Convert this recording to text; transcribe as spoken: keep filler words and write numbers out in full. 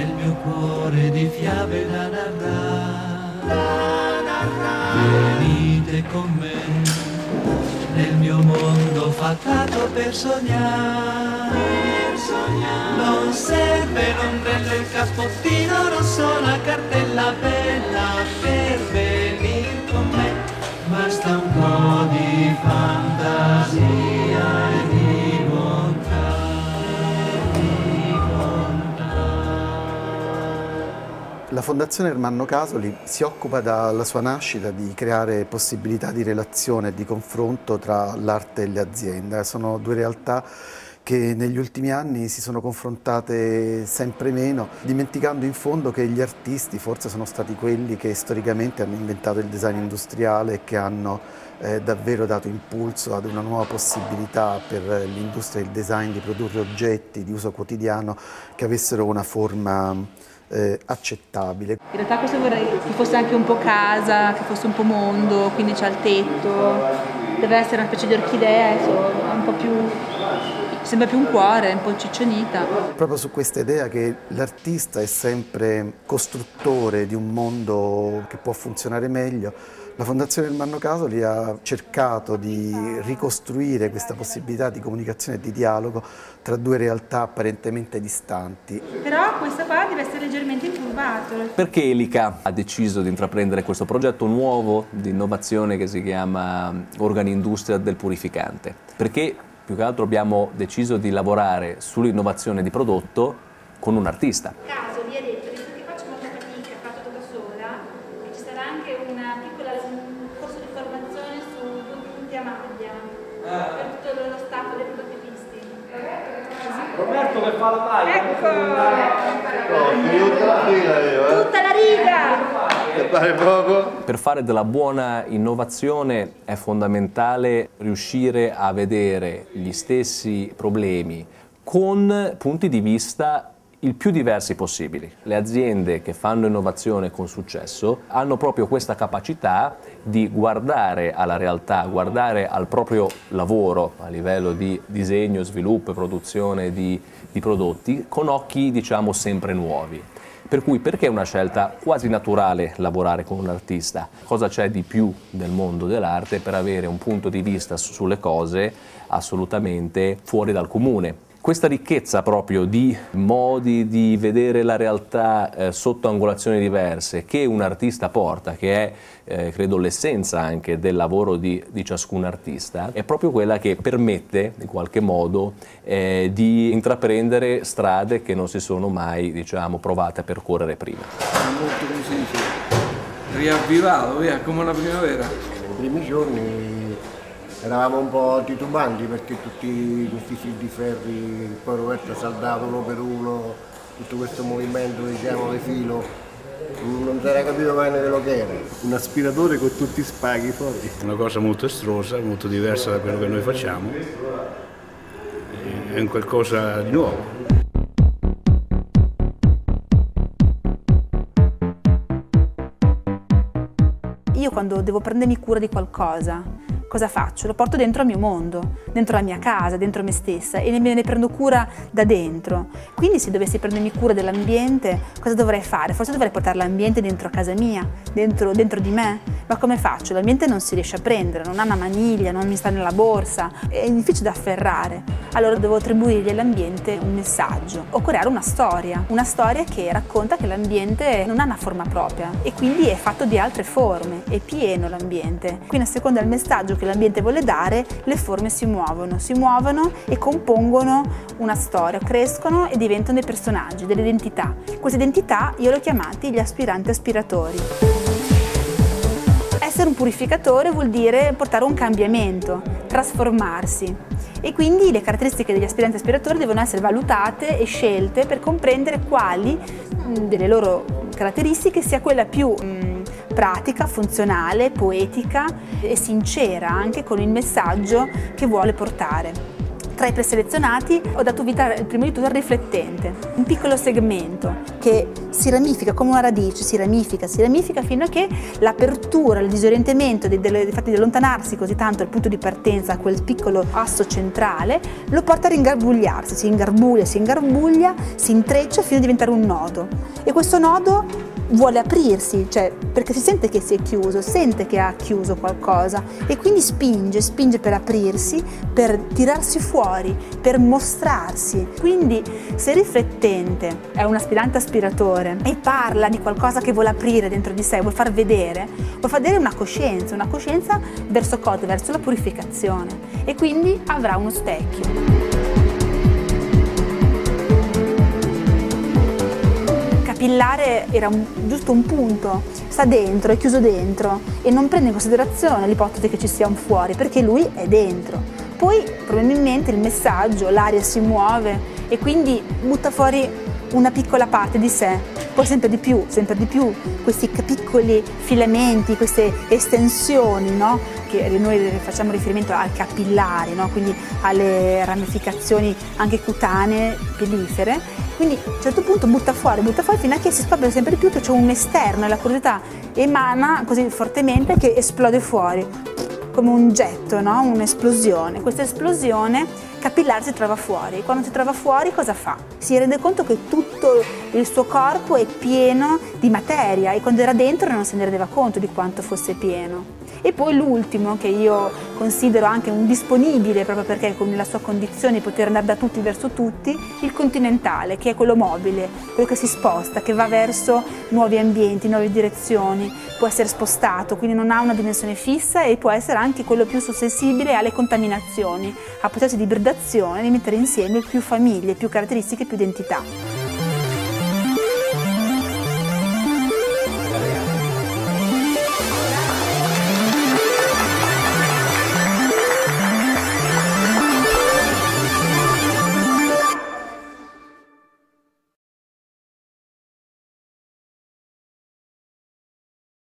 nel mio cuore di fiabe da narrare, da narrare. Venite con me nel mio mondo fatato per sognare, per sognare. Non serve l'ombrello, il cappottino rosso, la cartella bella per venire con me. Basta un po' di fantasia e di bontà, di bontà. La Fondazione Ermanno Casoli si occupa dalla sua nascita di creare possibilità di relazione e di confronto tra l'arte e le aziende. Sono due realtà che negli ultimi anni si sono confrontate sempre meno, dimenticando in fondo che gli artisti forse sono stati quelli che storicamente hanno inventato il design industriale e che hanno eh, davvero dato impulso ad una nuova possibilità per l'industria del design di produrre oggetti di uso quotidiano che avessero una forma eh, accettabile. In realtà questo vorrei che fosse anche un po' casa, che fosse un po' mondo, quindi c'è il tetto, deve essere una specie di orchidea, insomma, un po' più... sembra più un cuore, un po' ciccionita. Proprio su questa idea che l'artista è sempre costruttore di un mondo che può funzionare meglio, la Fondazione Ermanno Casoli ha cercato di ricostruire questa possibilità di comunicazione e di dialogo tra due realtà apparentemente distanti. Però questo qua deve essere leggermente incurvato. Perché Elica ha deciso di intraprendere questo progetto nuovo di innovazione che si chiama Organi Industria del Purificante? Perché più che altro abbiamo deciso di lavorare sull'innovazione di prodotto con un artista. Caso mi ha detto, visto che faccio molta fatica, fatto da sola, che ci sarà anche una piccola, un corso di formazione su due punti a maglia per tutto lo staff dei prodotti visti. Roberto che fa la maglia. Ecco! Tutta la fila io, eh? Tutta la riga! Fare poco. Per fare della buona innovazione è fondamentale riuscire a vedere gli stessi problemi con punti di vista il più diversi possibili. Le aziende che fanno innovazione con successo hanno proprio questa capacità di guardare alla realtà, guardare al proprio lavoro a livello di disegno, sviluppo e produzione di, di prodotti con occhi, diciamo, sempre nuovi. Per cui perché è una scelta quasi naturale lavorare con un artista? Cosa c'è di più nel mondo dell'arte per avere un punto di vista sulle cose assolutamente fuori dal comune? Questa ricchezza proprio di modi di vedere la realtà eh, sotto angolazioni diverse che un artista porta, che è eh, credo l'essenza anche del lavoro di, di ciascun artista, è proprio quella che permette in qualche modo eh, di intraprendere strade che non si sono mai, diciamo, provate a percorrere prima. Molto, come si dice, riavvivato, via, come la primavera. Nei primi giorni eravamo un po' titubanti perché tutti questi fil di ferri, poi Roberto ha saldato uno per uno, tutto questo movimento, diciamo, di filo, non si era capito bene quello che era. Un aspiratore con tutti i spaghi fuori. Una cosa molto estrosa, molto diversa da quello che noi facciamo, è un qualcosa di nuovo. Io quando devo prendermi cura di qualcosa, cosa faccio? Lo porto dentro al mio mondo, dentro la mia casa, dentro me stessa e me ne prendo cura da dentro. Quindi se dovessi prendermi cura dell'ambiente, cosa dovrei fare? Forse dovrei portare l'ambiente dentro a casa mia, dentro, dentro di me. Ma come faccio? L'ambiente non si riesce a prendere, non ha una maniglia, non mi sta nella borsa, è difficile da afferrare. Allora devo attribuirgli all'ambiente un messaggio o creare una storia, una storia che racconta che l'ambiente non ha una forma propria e quindi è fatto di altre forme, è pieno l'ambiente. Quindi a seconda del messaggio che l'ambiente vuole dare, le forme si muovono, si muovono e compongono una storia, crescono e diventano dei personaggi, delle identità. Queste identità io le ho chiamate gli aspiranti aspiratori. Essere un purificatore vuol dire portare un cambiamento, trasformarsi e quindi le caratteristiche degli aspiranti aspiratori devono essere valutate e scelte per comprendere quali mh, delle loro caratteristiche sia quella più mh, pratica, funzionale, poetica e sincera anche con il messaggio che vuole portare. Tra i preselezionati ho dato vita prima di tutto al riflettente, un piccolo segmento che si ramifica come una radice, si ramifica, si ramifica fino a che l'apertura, il disorientamento del, del fatto di allontanarsi così tanto dal punto di partenza a quel piccolo asso centrale lo porta a ringarbugliarsi, si ingarbuglia, si ingarbuglia, si intreccia fino a diventare un nodo e questo nodo vuole aprirsi, cioè perché si sente che si è chiuso, sente che ha chiuso qualcosa e quindi spinge, spinge per aprirsi, per tirarsi fuori, per mostrarsi. Quindi se il riflettente è un aspirante aspiratore e parla di qualcosa che vuole aprire dentro di sé, vuol far vedere, vuol far vedere una coscienza, una coscienza verso cosa? Verso la purificazione e quindi avrà uno specchio. Capillare era un, giusto un punto, sta dentro, è chiuso dentro e non prende in considerazione l'ipotesi che ci sia un fuori perché lui è dentro. Poi probabilmente il messaggio, l'aria si muove e quindi butta fuori una piccola parte di sé, poi sempre di più, sempre di più questi piccoli filamenti, queste estensioni, no? Che noi facciamo riferimento al capillare, no? Quindi alle ramificazioni anche cutanee, pellifere. Quindi a un certo punto butta fuori, butta fuori fino a che si scopre sempre di più che c'è un esterno e la curiosità emana così fortemente che esplode fuori, come un getto, no? Un'esplosione. Questa esplosione capillare si trova fuori. Quando si trova fuori cosa fa? Si rende conto che tutto il suo corpo è pieno di materia e quando era dentro non se ne rendeva conto di quanto fosse pieno. E poi l'ultimo, che io considero anche un disponibile, proprio perché con la sua condizione di poter andare da tutti verso tutti, il continentale, che è quello mobile, quello che si sposta, che va verso nuovi ambienti, nuove direzioni, può essere spostato, quindi non ha una dimensione fissa e può essere anche quello più sensibile alle contaminazioni, a processi di ibridazione, di mettere insieme più famiglie, più caratteristiche, più identità.